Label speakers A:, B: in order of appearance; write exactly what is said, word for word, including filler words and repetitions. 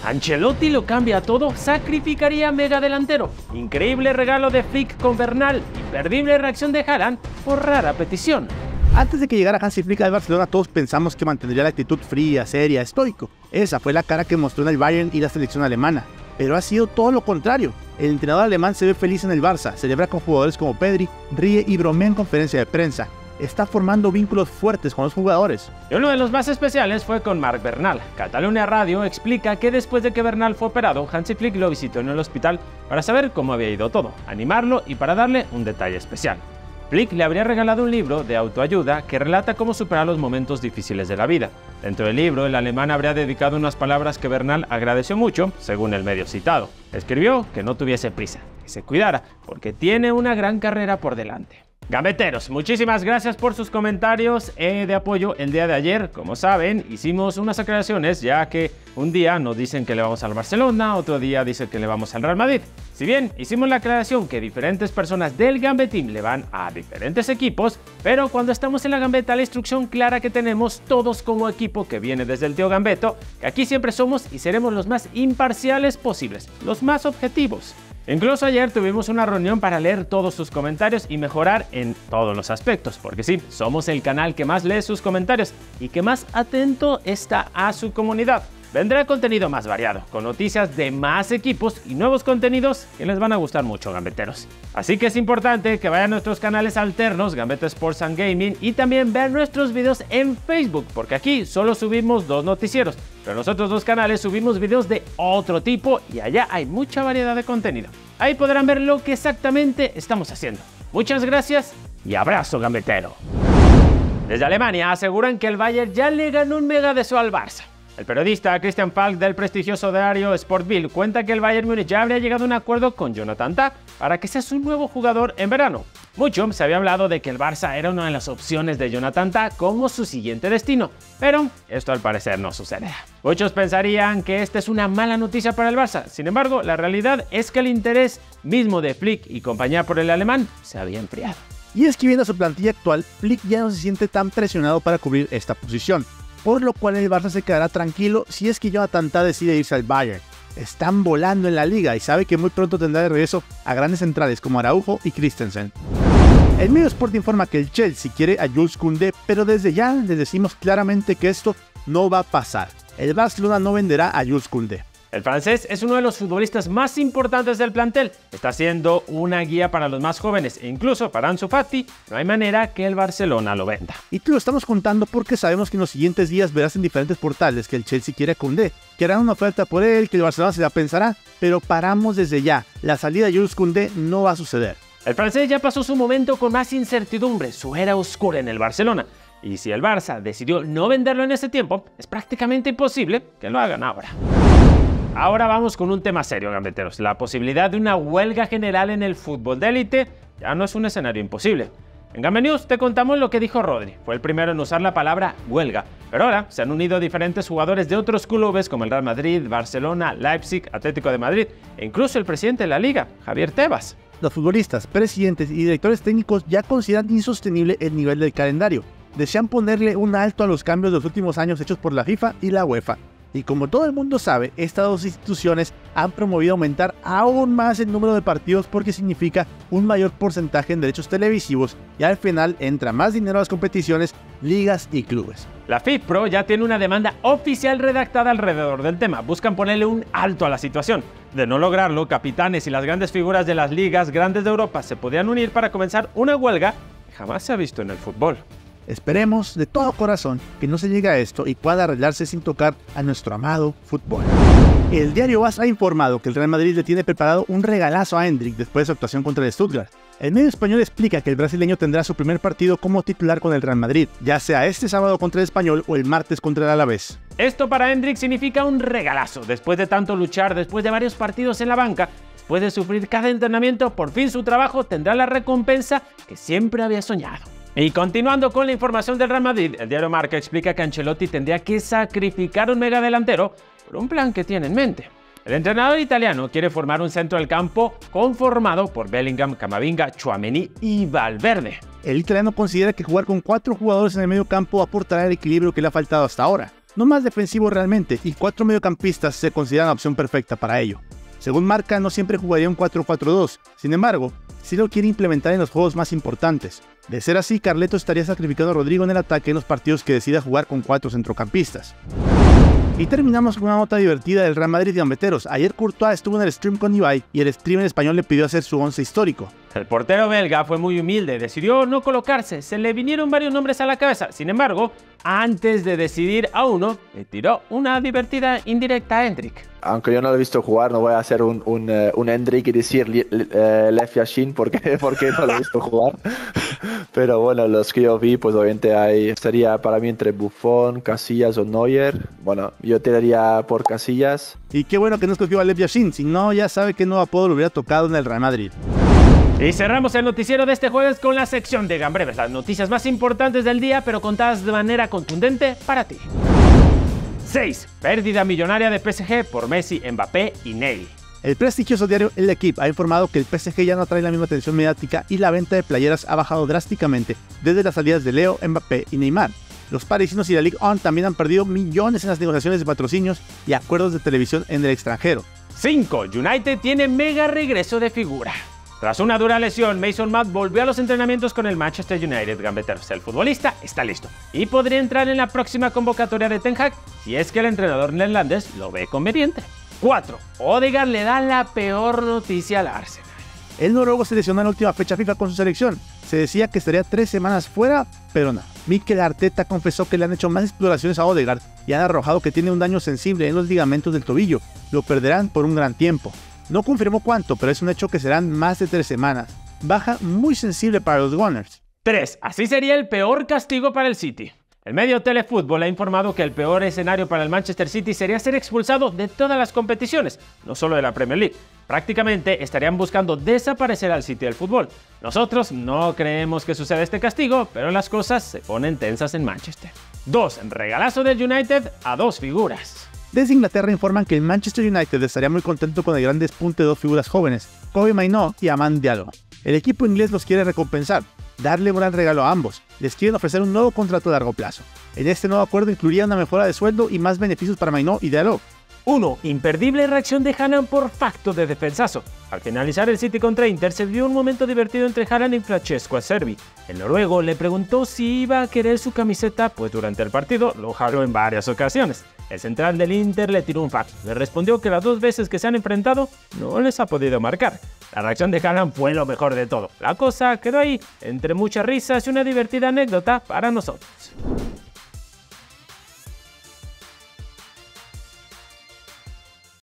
A: Ancelotti lo cambia todo, sacrificaría a mega delantero. Increíble regalo de Flick con Bernal, imperdible reacción de Haaland por rara petición.
B: Antes de que llegara Hansi Flick al Barcelona, todos pensamos que mantendría la actitud fría, seria, estoico. Esa fue la cara que mostró en el Bayern y la selección alemana. Pero ha sido todo lo contrario. El entrenador alemán se ve feliz en el Barça, celebra con jugadores como Pedri, ríe y bromea en conferencia de prensa. Está formando vínculos fuertes con los jugadores.
A: Y uno de los más especiales fue con Marc Bernal. Catalunya Radio explica que después de que Bernal fue operado, Hansi Flick lo visitó en el hospital para saber cómo había ido todo, animarlo y para darle un detalle especial. Flick le habría regalado un libro de autoayuda que relata cómo superar los momentos difíciles de la vida. Dentro del libro, el alemán habría dedicado unas palabras que Bernal agradeció mucho, según el medio citado. Escribió que no tuviese prisa, que se cuidara, porque tiene una gran carrera por delante. Gambeteros, muchísimas gracias por sus comentarios eh, de apoyo el día de ayer. Como saben, hicimos unas aclaraciones, ya que un día nos dicen que le vamos al Barcelona, otro día dicen que le vamos al Real Madrid. Si bien hicimos la aclaración que diferentes personas del Gambeteam le van a diferentes equipos, pero cuando estamos en la gambeta, la instrucción clara que tenemos todos como equipo que viene desde el tío Gambeto, que aquí siempre somos y seremos los más imparciales posibles, los más objetivos. Incluso ayer tuvimos una reunión para leer todos sus comentarios y mejorar en todos los aspectos, porque sí, somos el canal que más lee sus comentarios y que más atento está a su comunidad. Vendrá contenido más variado, con noticias de más equipos y nuevos contenidos que les van a gustar mucho, gambeteros. Así que es importante que vayan a nuestros canales alternos, Gambetta Sports and Gaming, y también vean nuestros videos en Facebook, porque aquí solo subimos dos noticieros, pero en los otros dos canales subimos videos de otro tipo y allá hay mucha variedad de contenido. Ahí podrán ver lo que exactamente estamos haciendo. Muchas gracias y abrazo, gambetero. Desde Alemania aseguran que el Bayern ya le ganó un mega deseo al Barça. El periodista Christian Falk del prestigioso diario Sport Bild cuenta que el Bayern Múnich ya habría llegado a un acuerdo con Jonathan Tah para que sea su nuevo jugador en verano. Mucho se había hablado de que el Barça era una de las opciones de Jonathan Tah como su siguiente destino, pero esto al parecer no sucederá. Muchos pensarían que esta es una mala noticia para el Barça, sin embargo, la realidad es que el interés mismo de Flick y compañía por el alemán se había enfriado.
B: Y es que viendo su plantilla actual, Flick ya no se siente tan presionado para cubrir esta posición, por lo cual el Barça se quedará tranquilo si es que Jonathan Tah decide irse al Bayern. Están volando en la liga y sabe que muy pronto tendrá de regreso a grandes centrales como Araujo y Christensen. El medio Sport informa que el Chelsea quiere a Jules Koundé, pero desde ya les decimos claramente que esto no va a pasar. El Barcelona no venderá a Jules Koundé.
A: El francés es uno de los futbolistas más importantes del plantel, está siendo una guía para los más jóvenes e incluso para Ansu Fati no hay manera que el Barcelona lo venda.
B: Y te lo estamos contando porque sabemos que en los siguientes días verás en diferentes portales que el Chelsea quiere a Koundé, que harán una oferta por él, que el Barcelona se la pensará, pero paramos desde ya, la salida de Jules Koundé no va a suceder.
A: El francés ya pasó su momento con más incertidumbre, su era oscura en el Barcelona, y si el Barça decidió no venderlo en ese tiempo, es prácticamente imposible que lo hagan ahora. Ahora vamos con un tema serio, gambeteros. La posibilidad de una huelga general en el fútbol de élite ya no es un escenario imposible. En Gambe News te contamos lo que dijo Rodri. Fue el primero en usar la palabra huelga. Pero ahora se han unido diferentes jugadores de otros clubes como el Real Madrid, Barcelona, Leipzig, Atlético de Madrid e incluso el presidente de la liga, Javier Tebas.
B: Los futbolistas, presidentes y directores técnicos ya consideran insostenible el nivel del calendario. Desean ponerle un alto a los cambios de los últimos años hechos por la FIFA y la UEFA. Y como todo el mundo sabe, estas dos instituciones han promovido aumentar aún más el número de partidos porque significa un mayor porcentaje en derechos televisivos y al final entra más dinero a las competiciones, ligas y clubes.
A: La FIFPro ya tiene una demanda oficial redactada alrededor del tema. Buscan ponerle un alto a la situación. De no lograrlo, capitanes y las grandes figuras de las ligas grandes de Europa se podrían unir para comenzar una huelga que jamás se ha visto en el fútbol.
B: Esperemos de todo corazón que no se llegue a esto y pueda arreglarse sin tocar a nuestro amado fútbol. El diario AS ha informado que el Real Madrid le tiene preparado un regalazo a Endrick después de su actuación contra el Stuttgart. El medio español explica que el brasileño tendrá su primer partido como titular con el Real Madrid, ya sea este sábado contra el Español o el martes contra el Alavés.
A: Esto para Endrick significa un regalazo. Después de tanto luchar, después de varios partidos en la banca, después de sufrir cada entrenamiento, por fin su trabajo tendrá la recompensa que siempre había soñado. Y continuando con la información del Real Madrid, el diario Marca explica que Ancelotti tendría que sacrificar un megadelantero por un plan que tiene en mente. El entrenador italiano quiere formar un centro del campo conformado por Bellingham, Camavinga, Tchouaméni y Valverde.
B: El italiano considera que jugar con cuatro jugadores en el medio campo aportará el equilibrio que le ha faltado hasta ahora. no más defensivo realmente, y cuatro mediocampistas se consideran la opción perfecta para ello. Según Marca, no siempre jugaría un cuatro cuatro dos, sin embargo, sí lo quiere implementar en los juegos más importantes. De ser así, Carleto estaría sacrificando a Rodrigo en el ataque en los partidos que decida jugar con cuatro centrocampistas. Y terminamos con una nota divertida del Real Madrid y gambeteros. Ayer Courtois estuvo en el stream con Ibai y el streamer español le pidió hacer su once histórico.
A: El portero belga fue muy humilde, decidió no colocarse, se le vinieron varios nombres a la cabeza. Sin embargo, antes de decidir a uno, le tiró una divertida indirecta a Endrick.
C: Aunque yo no lo he visto jugar, no voy a hacer un, un, uh, un Endrick y decir uh, Lev Yashin porque, porque no lo he visto jugar. Pero bueno, los que yo vi, pues obviamente hay, sería para mí entre Buffon, Casillas o Neuer. Bueno, yo tiraría por Casillas.
B: Y qué bueno que no escogió a Lev Yashin, si no ya sabe que nuevo apodo lo hubiera tocado en el Real Madrid.
A: Y cerramos el noticiero de este jueves con la sección de Gambreves, las noticias más importantes del día, pero contadas de manera contundente para ti. seis. Pérdida millonaria de P S G por Messi, Mbappé y Ney.
B: El prestigioso diario El Equipe ha informado que el P S G ya no atrae la misma atención mediática y la venta de playeras ha bajado drásticamente desde las salidas de Leo, Mbappé y Neymar. Los parisinos y la Ligue uno también han perdido millones en las negociaciones de patrocinios y acuerdos de televisión en el extranjero.
A: cinco. United tiene mega regreso de figura. Tras una dura lesión, Mason Mount volvió a los entrenamientos con el Manchester United, gambeteros. El futbolista está listo y podría entrar en la próxima convocatoria de Ten Hag si es que el entrenador neerlandés lo ve conveniente. cuatro. Odegaard le da la peor noticia al Arsenal.
B: El noruego se lesionó en la última fecha FIFA con su selección. Se decía que estaría tres semanas fuera, pero no. Mikel Arteta confesó que le han hecho más exploraciones a Odegaard y han arrojado que tiene un daño sensible en los ligamentos del tobillo. Lo perderán por un gran tiempo. No confirmó cuánto, pero es un hecho que serán más de tres semanas. Baja muy sensible para los Gunners.
A: tres. Así sería el peor castigo para el City. El medio Telefútbol ha informado que el peor escenario para el Manchester City sería ser expulsado de todas las competiciones, no solo de la Premier League. Prácticamente estarían buscando desaparecer al City del fútbol. Nosotros no creemos que suceda este castigo, pero las cosas se ponen tensas en Manchester. dos. Regalazo del United a dos figuras.
B: Desde Inglaterra informan que el Manchester United estaría muy contento con el gran despunte de dos figuras jóvenes, Kobbie Mainoo y Amad Diallo. El equipo inglés los quiere recompensar, darle un gran regalo a ambos. Les quieren ofrecer un nuevo contrato a largo plazo. En este nuevo acuerdo incluiría una mejora de sueldo y más beneficios para Mainoo y Diallo.
A: uno. Imperdible reacción de Haaland por facto de defensazo. Al finalizar el City contra Inter se vio un momento divertido entre Haaland y Francesco Acerbi. El noruego le preguntó si iba a querer su camiseta, pues durante el partido lo jaló en varias ocasiones. El central del Inter le tiró un fax. Le respondió que las dos veces que se han enfrentado no les ha podido marcar. La reacción de Haaland fue lo mejor de todo. La cosa quedó ahí, entre muchas risas y una divertida anécdota para nosotros.